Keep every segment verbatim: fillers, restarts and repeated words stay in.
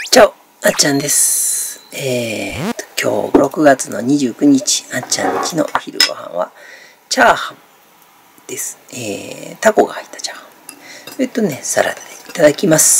チャオ、あっちゃんです。えーと、今日ろくがつのにじゅうくにち、あっちゃんちのお昼ご飯は、チャーハンです。えー、タコが入ったチャーハン。それとね、サラダでいただきます。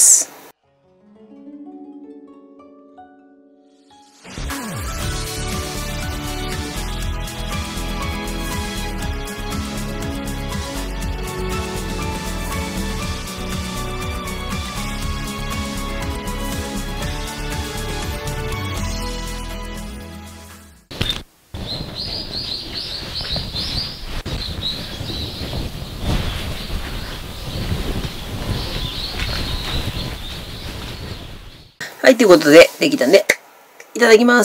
はい、ということで、できたんで、いただきます。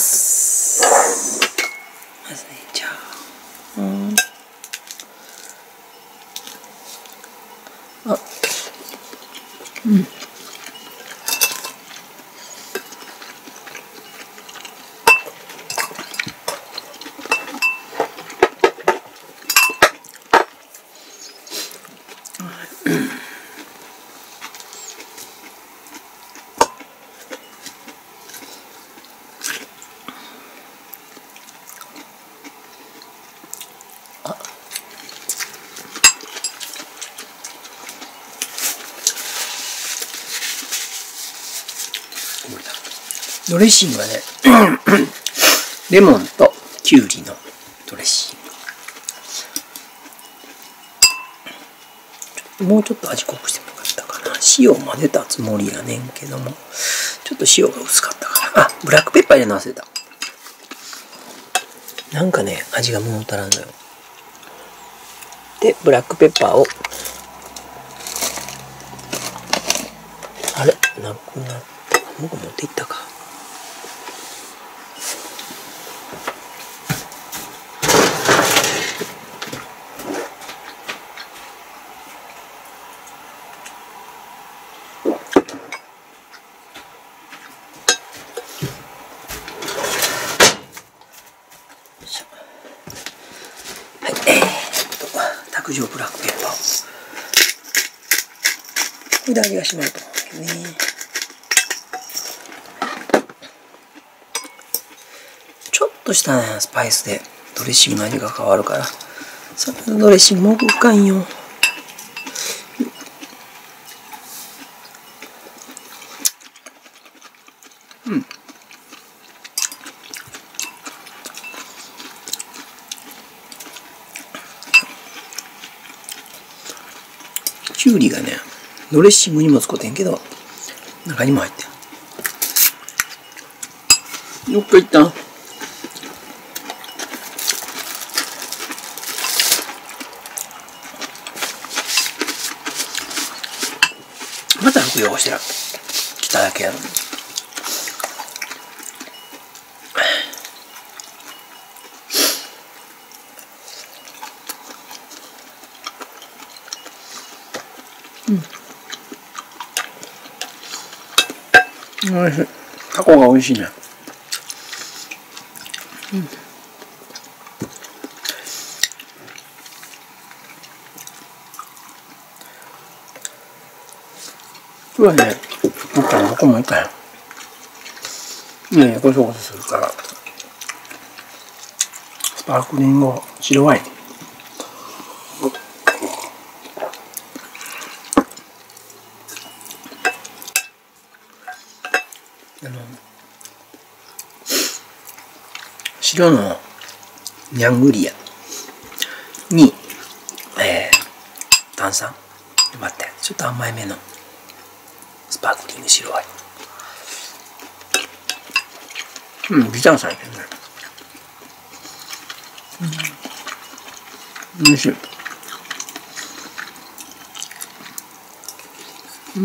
まずね、じゃあ、うん。あ、うん。ドレッシングはね、レモンとキュウリのドレッシング。もうちょっと味濃くしてもよかったかな。塩を混ぜたつもりやねんけども、ちょっと塩が薄かったから。あ、ブラックペッパー入れるの忘れた。なんかね、味が物足らんのよ。で、ブラックペッパーを、あれなくなった。僕持っていったか。はい、えー、っと、卓上ブラックペッパーを。これで味がしまると思うんだけどね。ちょっとしたね、スパイスでドレッシングの味が変わるから、そのドレッシングも奥深いんよ。うん。キュウリがね、ドレッシングにも使ってんけど、中にも入ってん。どっか行ったん？また服汚してる。来ただけやのに。うん。おいしい。タコがおいしいね。うん。今日はね、僕からどこも行かへん。ねえ、こそこそするから。スパークリング白ワイン。あの白のニャングリアに、えー、炭酸待ってちょっと甘いめのスパークリング白ワイン。うん、ビターさんやけどね。うん、おいしい。うん。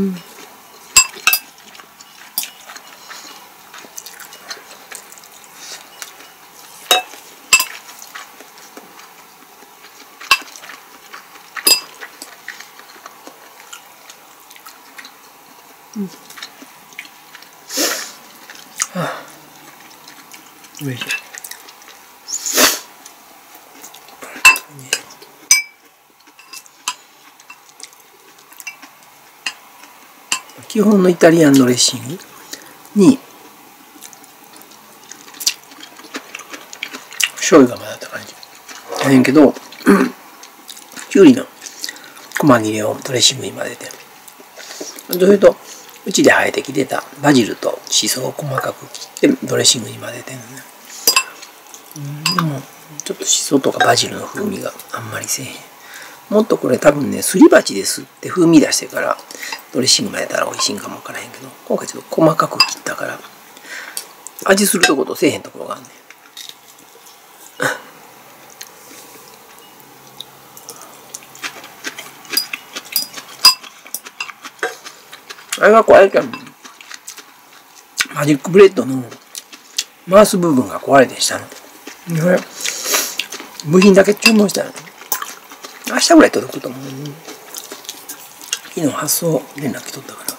うん。はあ、おいしい。基本のイタリアンドレッシングに醤油が混ざった感じやねんけど、きゅうりの細切れをドレッシングに混ぜて、それとうちで生えてきてたバジルとシソを細かく切ってドレッシングに混ぜてるのね。うん、でもちょっとシソとかバジルの風味があんまりせえへん。もっとこれ多分ね、すり鉢ですって風味出してからドレッシング混ぜたら美味しいんかもわからへんけど、今回ちょっと細かく切ったから味するところとせえへんところがあんねん。あれが壊れたの。マジックブレッドの回す部分が壊れてしたの。これ部品だけ注文したの。明日ぐらい届くと思う。昨日発送連絡来とったから。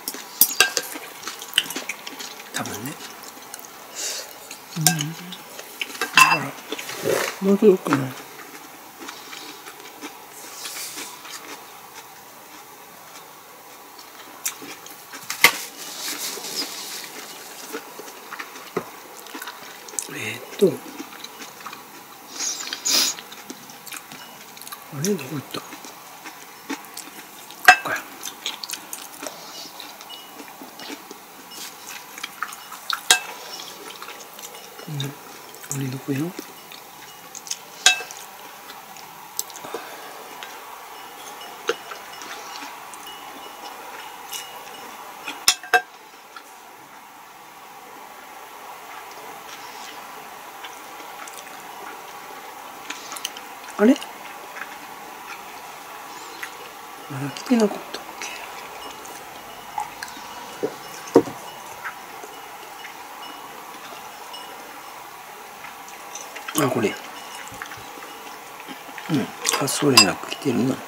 多分ね。うん。だからもう届くかな。えー、っとあれどこ行った？ここや。うん、あれどこよ？あれ？まだ来てなかったっけ？あ、これ。うん。発送連絡来てるな。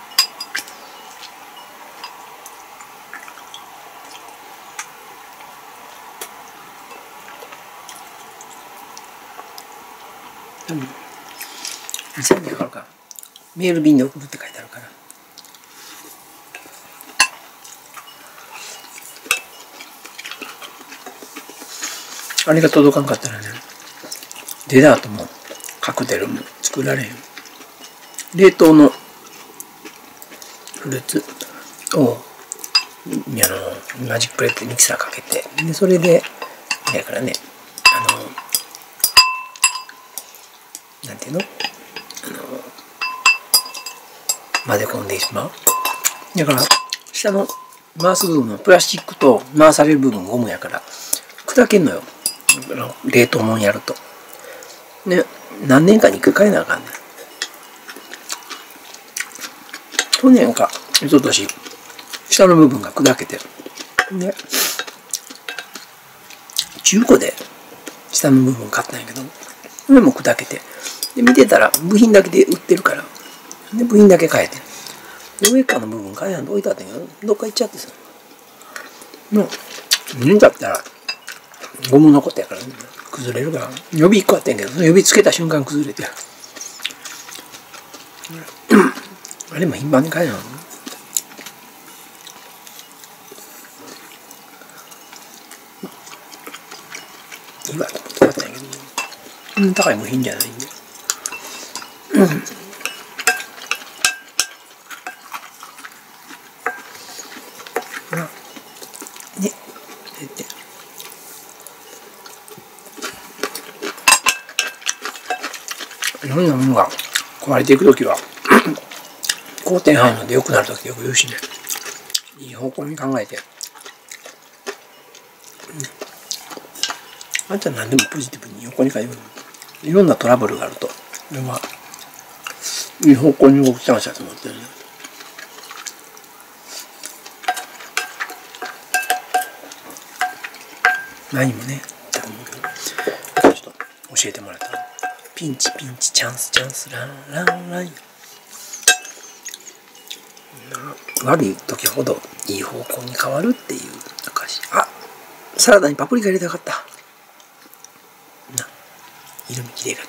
うん。に、さんじかかるか。メール便で送るって書いてあるから。あれが届かんかったらね、デザートもカクテルも作られへん。冷凍のフルーツをあのマジックプレートでミキサーかけて、でそれでだからね、あのなんていうの、あの混ぜ込んでしまう。だから下の回す部分のプラスチックと回される部分ゴムやから砕けんのよ。冷凍もんやると。ね、何年かに一回変えなあかんねん。去年か一昨年下の部分が砕けてる。で、中古で下の部分買ったんやけど、それも砕けて。で、見てたら部品だけで売ってるから。で、部品だけ変えて。で、上側の部分変えやんと置いてあったんやけど、どっか行っちゃってさ。もう、見んかったら、ゴムのことやから、ね、崩れるから。予備いっこあったんやけど、その予備つけた瞬間崩れて。あれも頻繁に変えなの。いいわと思って買ったんやけど、そんな高い部品じゃないんで。うん。ね、で、いろんなものが壊れていくときは好転反応で良くなるときよく言うしね、いい方向に考えて、うん、あんたは何でもポジティブに横に書いてる。いろんなトラブルがあると、これはいい方向に動くチャンスだと思ってるね。何もね、ちょっと教えてもらった。ピンチピンチチャンスチャンスランランラン。悪い時ほどいい方向に変わるっていう証。あ、サラダにパプリカ入れたかった。な、色味きれいかった。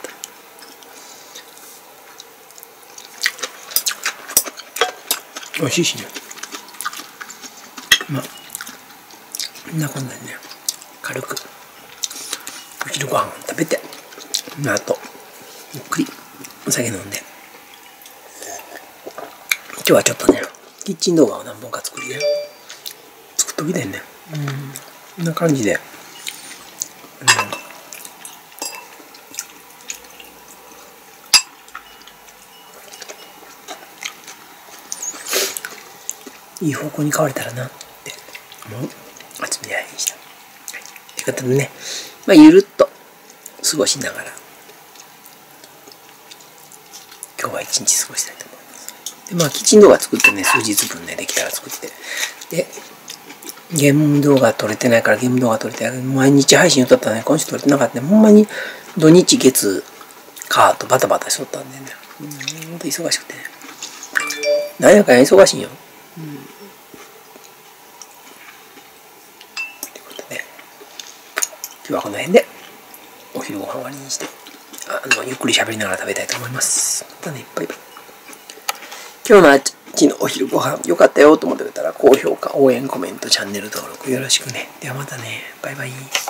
美味しいしね。まあ、みんなこんなんね。 軽くお昼ご飯を食べて、あとゆっくりお酒飲んで、今日はちょっとねキッチン動画を何本か作りね作っときたいね。うん、こんな感じで、うん、いい方向に変われたらなって思う集め合いにした。ということでね、まあ、ゆるっと過ごしながら今日は一日過ごしたいと思います。でまあキッチン動画作ってね、数日分ねできたら作って、でゲーム動画撮れてないからゲーム動画撮れてない、毎日配信歌ったね、今週撮れてなかったね。ほんまに土日月火とバタバタしとったんでね、うん、ほんと忙しくてね、何やかんや忙しいんよ。うん、ということで今日はこの辺でお昼ご飯終わりにして、あのゆっくり喋りながら食べたいと思います。またね、バイバイ。今日のあっちのお昼ご飯良かったよと思ってくれたら高評価、応援、コメント、チャンネル登録よろしくね。ではまたね、バイバイ。